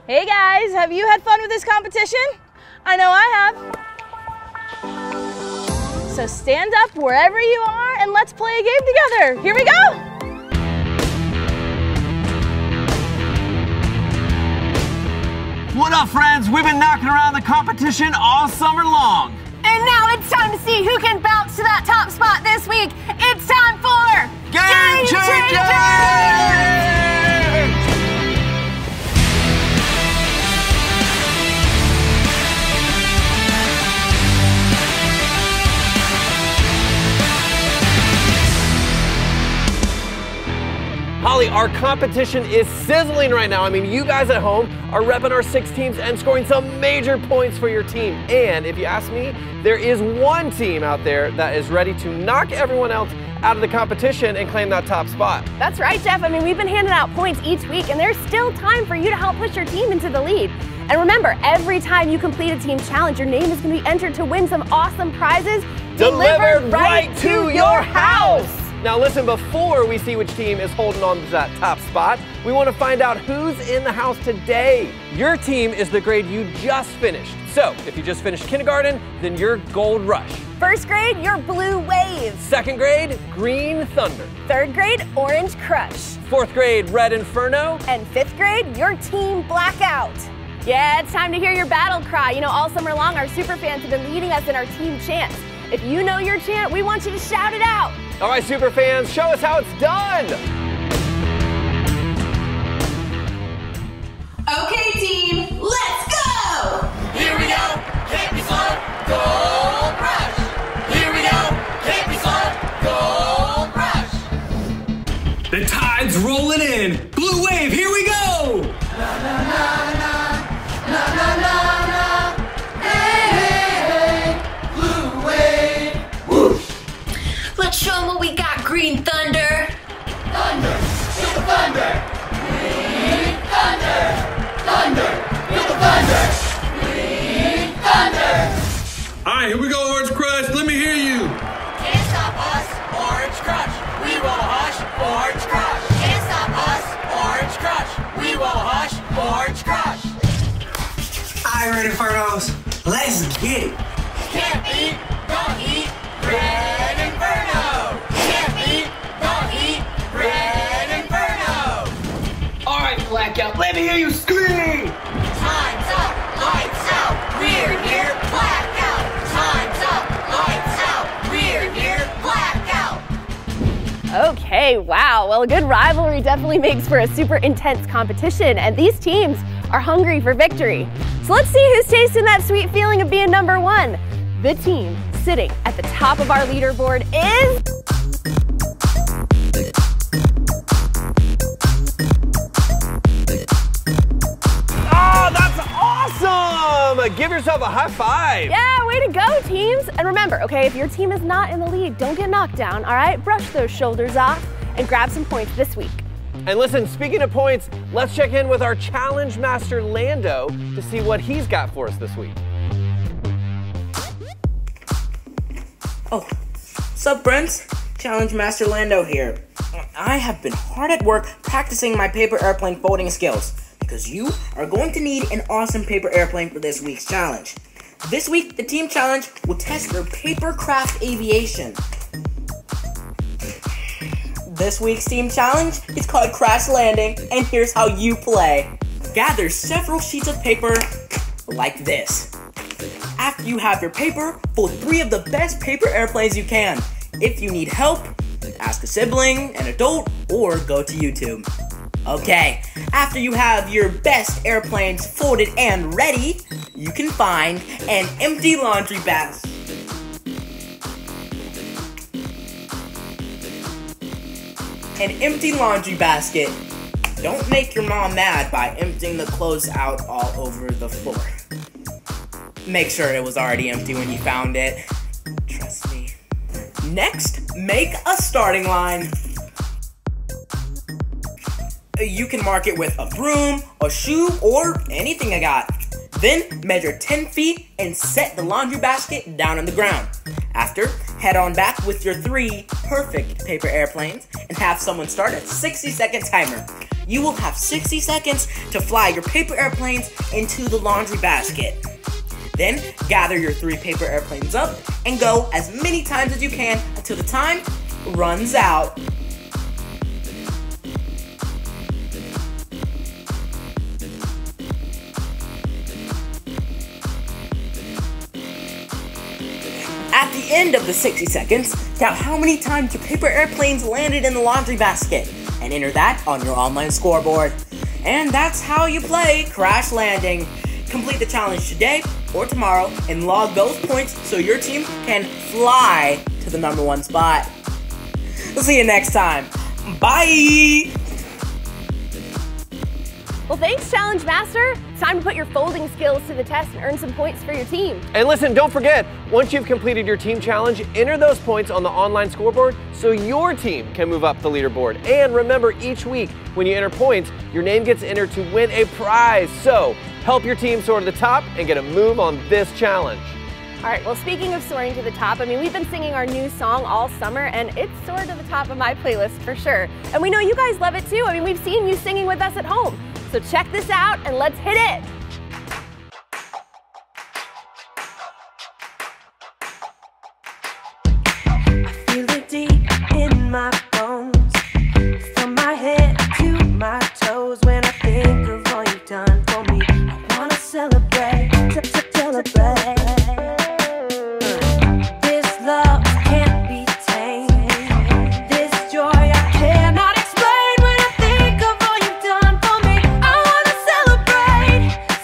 Hey guys, have you had fun with this competition? I know I have. So stand up wherever you are and let's play a game together. Here we go. What up, friends? We've been knocking around the competition all summer long. And now it's time to see who can bounce to that top spot this week. It's time for Game Changers! Holly, our competition is sizzling right now. I mean, you guys at home are repping our 6 teams and scoring some major points for your team. And if you ask me, there is one team out there that is ready to knock everyone else out of the competition and claim that top spot. That's right, Jeff. I mean, we've been handing out points each week, and there's still time for you to help push your team into the lead. And remember, every time you complete a team challenge, your name is going to be entered to win some awesome prizes delivered right to your house. Now listen, before we see which team is holding on to that top spot, we want to find out who's in the house today. Your team is the grade you just finished. So if you just finished kindergarten, then you're Gold Rush. First grade, you're Blue Wave. Second grade, Green Thunder. Third grade, Orange Crush. Fourth grade, Red Inferno. And fifth grade, you're Team Blackout. Yeah, it's time to hear your battle cry. You know, all summer long, our super fans have been leading us in our team chants. If you know your chant, we want you to shout it out. All right, super fans, show us how it's done. Okay, team, let's go! Here we go, can't be slow, Gold Rush. Here we go, can't be slow, Gold Rush. The tide's rolling in. Blue Wave, here we go! Na na na na, na na na na. Hey, hey, hey, Blue Wave, whoosh. Let's show them what we got, Green Thunder. Thunder, feel the thunder. Green Thunder, thunder, feel the thunder. Green Thunder. All right, here we go, Orange Crush. Let me hear you. Can't stop us, Orange Crush. We won't hush, Orange Crush. Can't stop us, Orange Crush. We won't hush, Orange Crush. All right, Red Infernos, let's get it. Can't beat, don't eat, Red Inferno. Can't beat, don't eat, Red Inferno. All right, Blackout, let me hear you scream. Time's up, lights out, we're here, blackout. Time's up, lights out, we're here, blackout. Okay, wow. Well, a good rivalry definitely makes for a super intense competition, and these teams are hungry for victory. So let's see who's tasting that sweet feeling of being number one. The team sitting at the top of our leaderboard is... Oh, that's awesome! Give yourself a high five. Yeah, way to go, teams. And remember, okay, if your team is not in the lead, don't get knocked down, all right? Brush those shoulders off and grab some points this week. And listen, speaking of points, let's check in with our challenge master, Lando, to see what he's got for us this week. Oh, sup friends? Challenge Master Lando here. I have been hard at work practicing my paper airplane folding skills because you are going to need an awesome paper airplane for this week's challenge. This week, the team challenge will test your paper craft aviation. This week's team challenge is called Crash Landing, and here's how you play. Gather several sheets of paper like this. After you have your paper, fold 3 of the best paper airplanes you can. If you need help, ask a sibling, an adult, or go to YouTube. Okay, after you have your best airplanes folded and ready, you can find an empty laundry basket. Don't make your mom mad by emptying the clothes out all over the floor. Make sure it was already empty when you found it. Trust me. Next, make a starting line. You can mark it with a broom, a shoe, or anything I got. Then measure 10 feet and set the laundry basket down on the ground. After, head on back with your 3 perfect paper airplanes and have someone start a 60-second timer. You will have 60 seconds to fly your paper airplanes into the laundry basket. Then gather your 3 paper airplanes up and go as many times as you can until the time runs out. At the end of the 60 seconds, count how many times your paper airplanes landed in the laundry basket and enter that on your online scoreboard. And that's how you play Crash Landing. Complete the challenge today or tomorrow and log those points so your team can fly to the #1 spot. We'll see you next time. Bye! Well, thanks, Challenge Master. It's time to put your folding skills to the test and earn some points for your team. And listen, don't forget, once you've completed your team challenge, enter those points on the online scoreboard so your team can move up the leaderboard. And remember, each week when you enter points, your name gets entered to win a prize. So help your team soar to the top and get a move on this challenge. All right, well, speaking of soaring to the top, I mean, we've been singing our new song all summer, and it's soared to the top of my playlist for sure. And we know you guys love it too. I mean, we've seen you singing with us at home. So check this out and let's hit it. I feel it deep in my bones, from my head to my toes. When I think of all you've done for me, I wanna celebrate, celebrate. This love can't be tamed. This joy I cannot explain. When I think of all you've done for me, I wanna celebrate.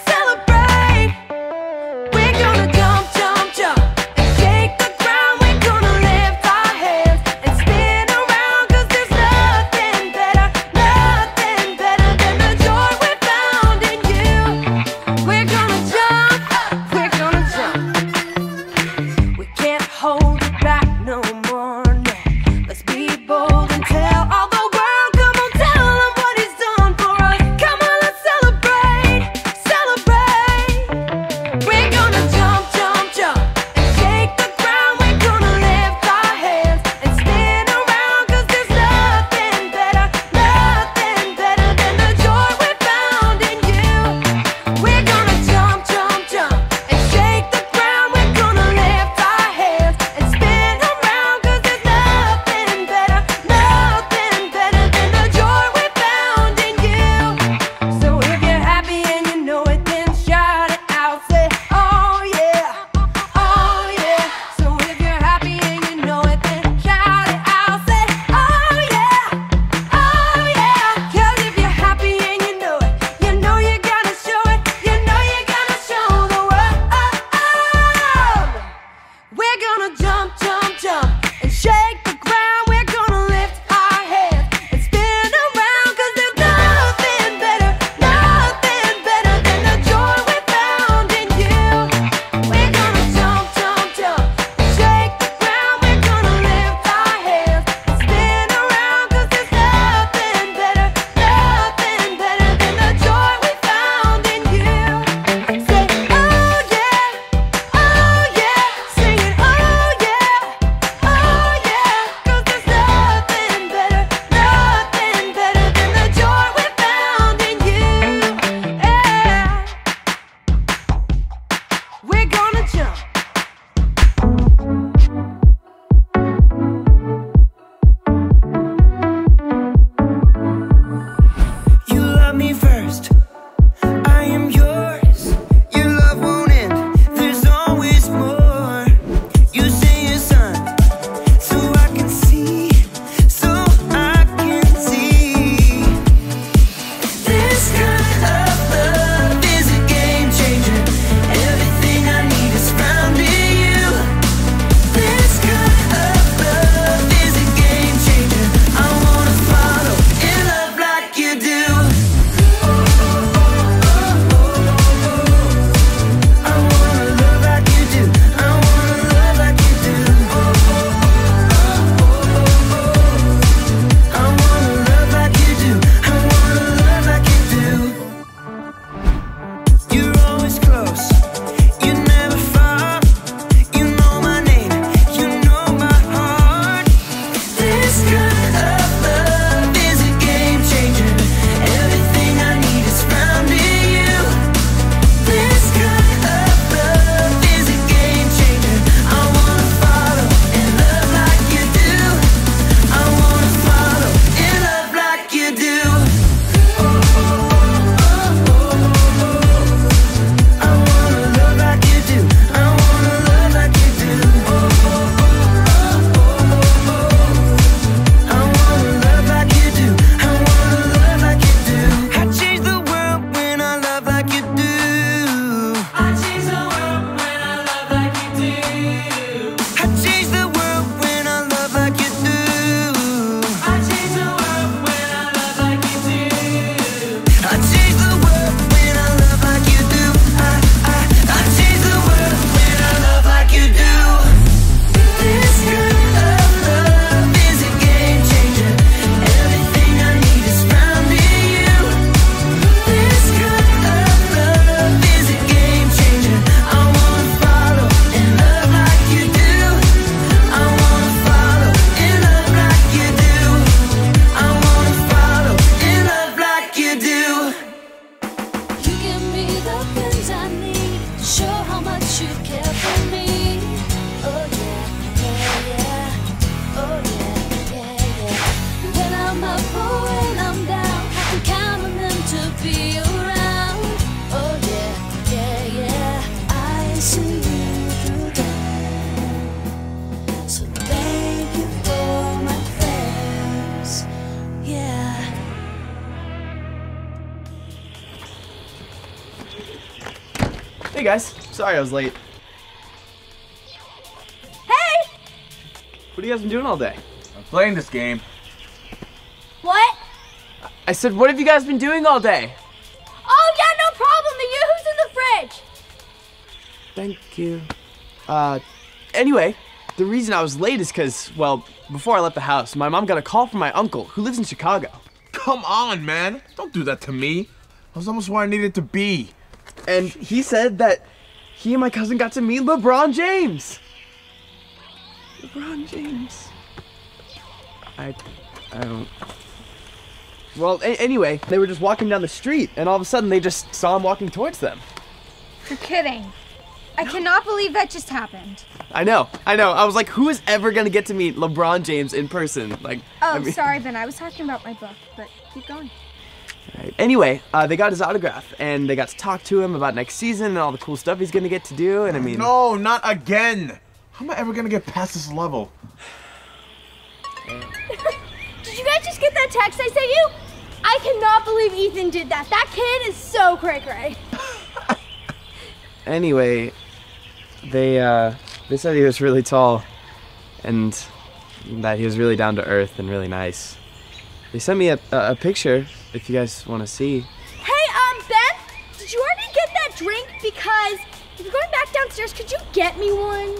Hey guys, sorry I was late. Hey! What have you guys been doing all day? I'm playing this game. What? I said, what have you guys been doing all day? Oh yeah, no problem. The Yoo-hoo's in the fridge. Thank you. Anyway, the reason I was late is because, well, before I left the house, my mom got a call from my uncle who lives in Chicago. Come on, man. Don't do that to me. I was almost where I needed to be. And he said that he and my cousin got to meet LeBron James. LeBron James. I don't... Well, anyway, they were just walking down the street, and all of a sudden they just saw him walking towards them. You're kidding. I cannot believe that just happened. I know. I was like, who is ever gonna get to meet LeBron James in person? Like, Oh, sorry, Ben. I was talking about my book, but keep going. Right. Anyway, they got his autograph, and they got to talk to him about next season and all the cool stuff he's gonna get to do, and I mean... No, not again! How am I ever gonna get past this level? Did you guys just get that text I sent you? I cannot believe Ethan did that. That kid is so cray-cray. Anyway, they said he was really tall, and that he was really down to earth and really nice. They sent me a picture, if you guys want to see. Hey, Beth, did you already get that drink? Because if you're going back downstairs, could you get me one?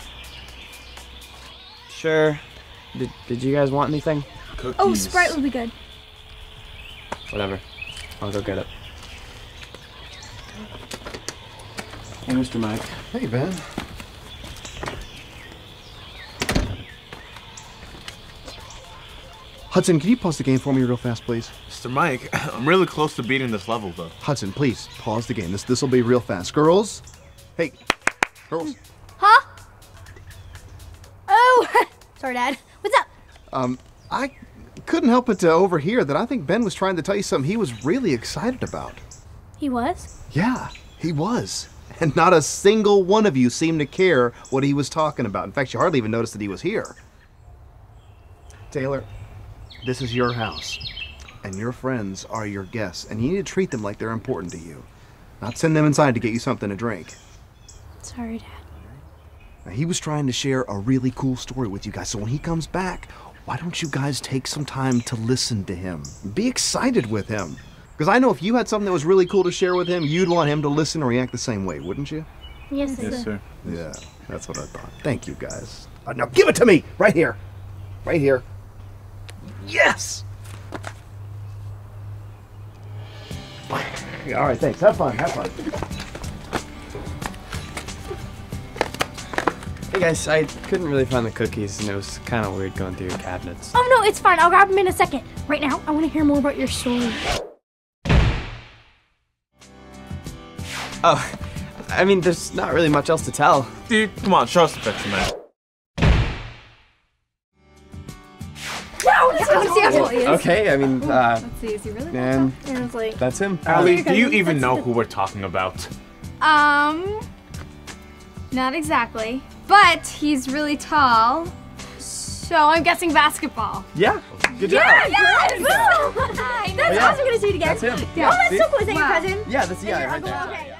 Sure. Did you guys want anything? Cookies. Oh, Sprite would be good. Whatever. I'll go get it. Hey, Mr. Mike. Hey, Ben. Hudson, can you pause the game for me real fast, please? Mr. Mike, I'm really close to beating this level, though. Hudson, please, pause the game. This will be real fast. Girls? Hey, girls. Huh? Oh, sorry, Dad. What's up? I couldn't help but to overhear that I think Ben was trying to tell you something he was really excited about. He was? Yeah, he was. And not a single one of you seemed to care what he was talking about. In fact, you hardly even noticed that he was here. Taylor, this is your house, and your friends are your guests, and you need to treat them like they're important to you. Not send them inside to get you something to drink. Sorry, Dad. Now, he was trying to share a really cool story with you guys, so when he comes back, why don't you guys take some time to listen to him? Be excited with him. Because I know if you had something that was really cool to share with him, you'd want him to listen and react the same way, wouldn't you? Yes, sir. Yeah, that's what I thought. Thank you, guys. Now give it to me! Right here. Right here. Yes! Yeah, all right, thanks. Have fun. Have fun. Hey guys, I couldn't really find the cookies, and it was kind of weird going through your cabinets. Oh, no, it's fine. I'll grab them in a second. Right now, I want to hear more about your story. Oh, I mean, there's not really much else to tell. Dude, come on, show us the picture, man. Wow, let's see how tall he is. Okay, I mean, Let's see, is he really that and tall? And it's like, that's him. Allie, do you even know who we're talking about? not exactly. But he's really tall. So I'm guessing basketball. Yeah, good job. Yes! Hi, that's yeah. awesome to see you again. That's him. Yeah. Oh, that's so cool. Is that Wow. your cousin? Yeah, that's, yeah, Your right uncle? there. Okay.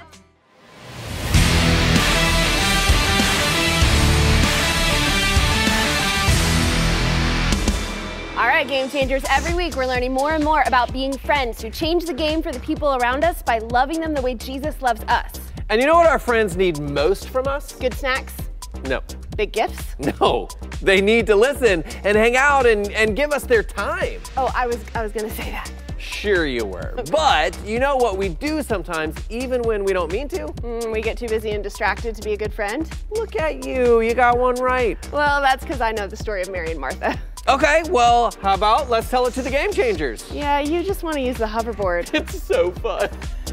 All right, Game Changers, every week we're learning more and more about being friends who change the game for the people around us by loving them the way Jesus loves us. And you know what our friends need most from us? Good snacks? No. Big gifts? No. They need to listen and hang out and give us their time. Oh, I was gonna say that. Sure you were. But you know what we do sometimes, even when we don't mean to? We get too busy and distracted to be a good friend. Look at you, you got one right. Well, that's because I know the story of Mary and Martha. Okay, well, how about let's tell it to the Game Changers? Yeah, you just want to use the hoverboard. It's so fun.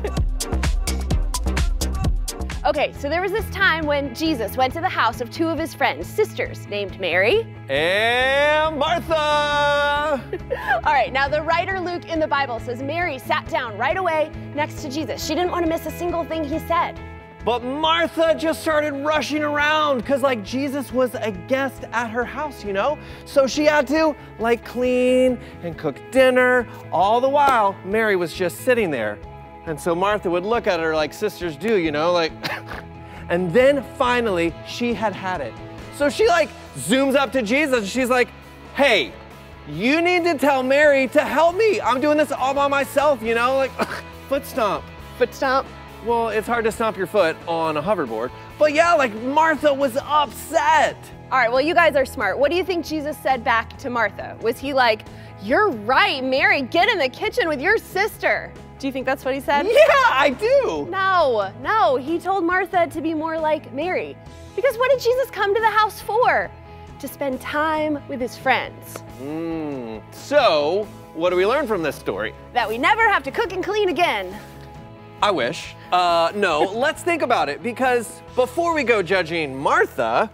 Okay, so there was this time when Jesus went to the house of two of his friends, sisters, named Mary and Martha. All right, now the writer Luke in the Bible says Mary sat down right away next to Jesus. She didn't want to miss a single thing he said. But Martha just started rushing around because like Jesus was a guest at her house, you know? So she had to like clean and cook dinner. All the while, Mary was just sitting there And so Martha would look at her like sisters do, you know, like, and then finally she had it. So she like zooms up to Jesus and she's like, hey, you need to tell Mary to help me. I'm doing this all by myself, you know, like foot stomp. Foot stomp? Well, it's hard to stomp your foot on a hoverboard. But yeah, like Martha was upset. All right, well, you guys are smart. What do you think Jesus said back to Martha? Was he like, you're right, Mary, get in the kitchen with your sister? Do you think that's what he said? Yeah, I do. No, he told Martha to be more like Mary. Because what did Jesus come to the house for? To spend time with his friends. So, what do we learn from this story? That we never have to cook and clean again. I wish. No, let's think about it, because before we go judging Martha,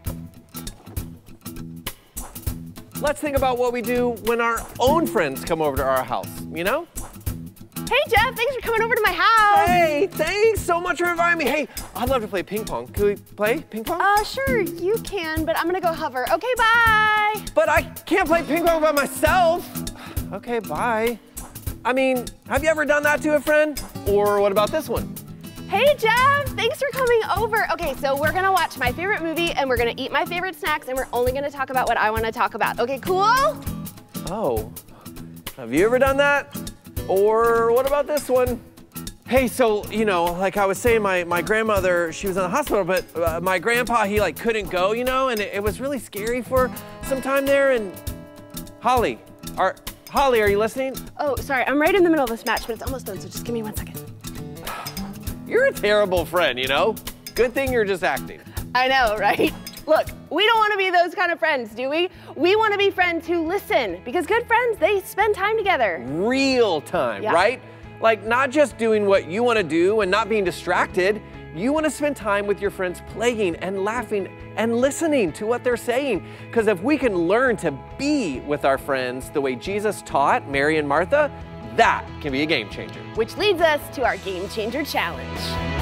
let's think about what we do when our own friends come over to our house, you know? Hey, Jeff, thanks for coming over to my house. Hey, thanks so much for inviting me. Hey, I'd love to play ping pong. Can we play ping pong? Sure, you can, but I'm gonna go hover. Okay, bye. But I can't play ping pong by myself. Okay, bye. I mean, have you ever done that to a friend? Or what about this one? Hey, Jeff, thanks for coming over. Okay, so we're gonna watch my favorite movie and we're gonna eat my favorite snacks and we're only gonna talk about what I wanna talk about. Okay, cool? Oh, have you ever done that? Or what about this one? Hey, so, you know, like I was saying, my grandmother, she was in the hospital, but my grandpa, he like couldn't go, you know, and it was really scary for some time there. And Holly, are you listening? Oh, sorry, I'm right in the middle of this match, but it's almost done, so just give me 1 second. You're a terrible friend, you know? Good thing you're just acting. I know, right? Look, we don't want to be those kind of friends, do we? We want to be friends who listen, because good friends, they spend time together. Real time, right? Like not just doing what you want to do and not being distracted. You want to spend time with your friends playing and laughing and listening to what they're saying. Because if we can learn to be with our friends the way Jesus taught Mary and Martha, that can be a game changer. Which leads us to our Game Changer Challenge.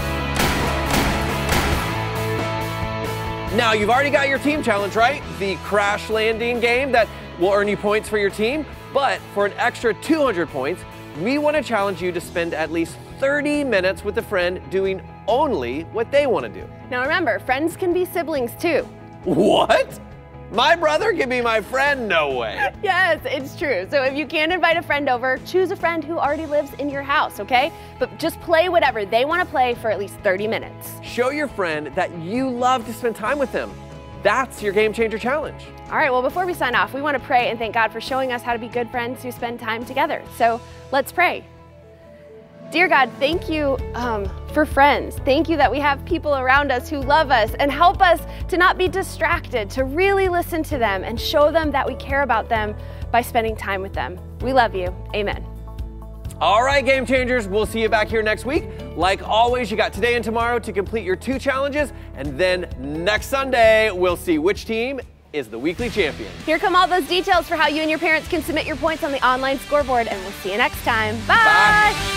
Now, you've already got your team challenge, right? The crash landing game that will earn you points for your team. But for an extra 200 points, we want to challenge you to spend at least 30 minutes with a friend doing only what they want to do. Now remember, friends can be siblings too. What? My brother can be my friend? No way. Yes, it's true. So if you can't invite a friend over, choose a friend who already lives in your house, okay? But just play whatever they want to play for at least 30 minutes. Show your friend that you love to spend time with them. That's your Game Changer Challenge. All right, well, before we sign off, we want to pray and thank God for showing us how to be good friends who spend time together. So let's pray. Dear God, thank you for friends. Thank you that we have people around us who love us and help us to not be distracted, to really listen to them and show them that we care about them by spending time with them. We love you. Amen. All right, Game Changers, we'll see you back here next week. Like always, you got today and tomorrow to complete your 2 challenges, and then next Sunday, we'll see which team is the weekly champion. Here come all those details for how you and your parents can submit your points on the online scoreboard, and we'll see you next time. Bye. Bye.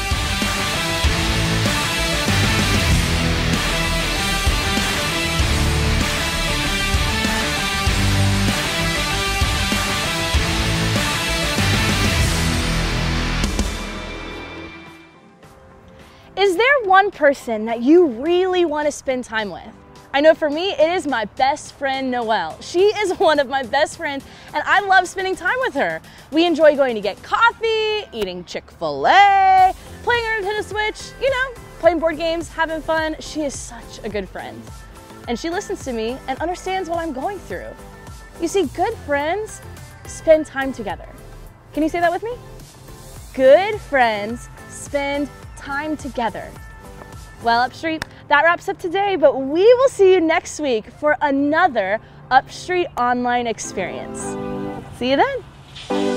Is there one person that you really want to spend time with? I know for me, it is my best friend, Noelle. She is one of my best friends, and I love spending time with her. We enjoy going to get coffee, eating Chick-fil-A, playing on Nintendo Switch, you know, playing board games, having fun. She is such a good friend. And she listens to me and understands what I'm going through. You see, good friends spend time together. Can you say that with me? Good friends spend time together. Well, Upstreet, that wraps up today, but we will see you next week for another Upstreet online experience. See you then.